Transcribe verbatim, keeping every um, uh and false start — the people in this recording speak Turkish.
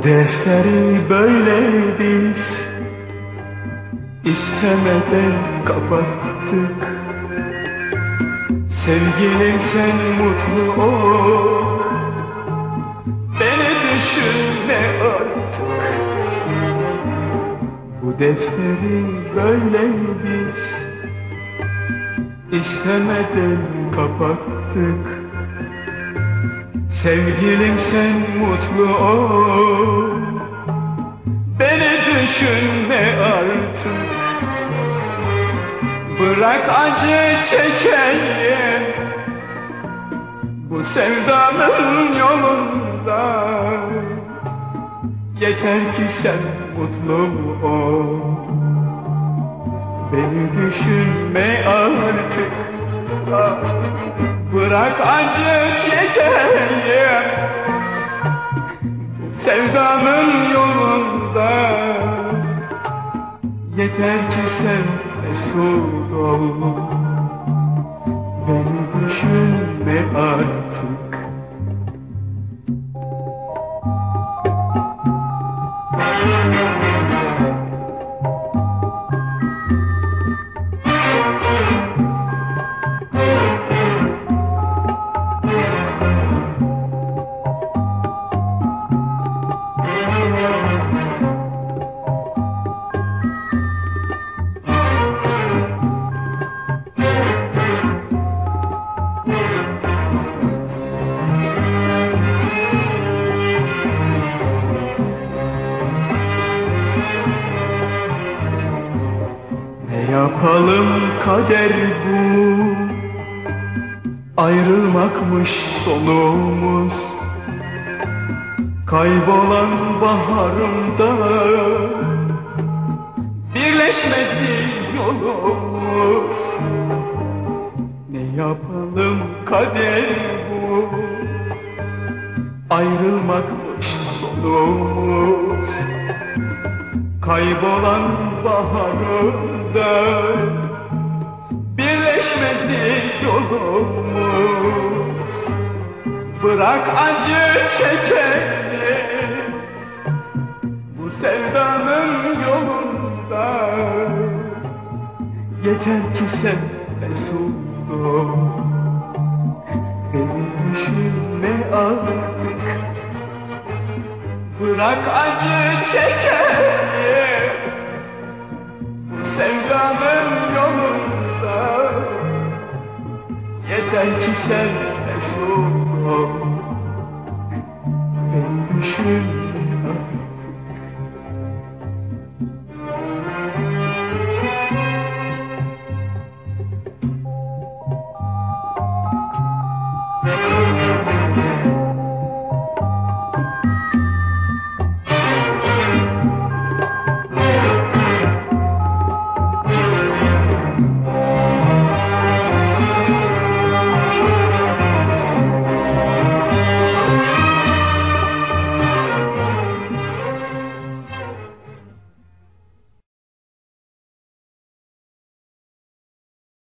defteri böyle biz istemeden kapattık. Sevgilim sen mutlu ol, beni düşünme artık. Bu defteri böyle biz istemeden kapattık. Sevgilim sen mutlu ol, beni düşünme artık. Bırak acı çekeyim bu sevdanın yolunda. Yeter ki sen mutlu ol, beni düşünme artık. Bırak acı çekeyim bu sevdanın yolunda. Yeter ki sen mesut ol, beni düşünme artık. Ne yapalım kader bu, ayrılmakmış sonumuz. Kaybolan baharımda birleşmedi yolumuz. Ne yapalım kader bu, ayrılmakmış sonumuz. Kaybolan baharımda birleşmedi yolumuz. Bırak acı çekeyim bu sevdanın yolunda. Yeter ki sen mesut ol, beni düşünme artık. Bırak acı çekeyim bu sevdanın yolunda. Yeter ki sen mesut ol, beni düşünme artık.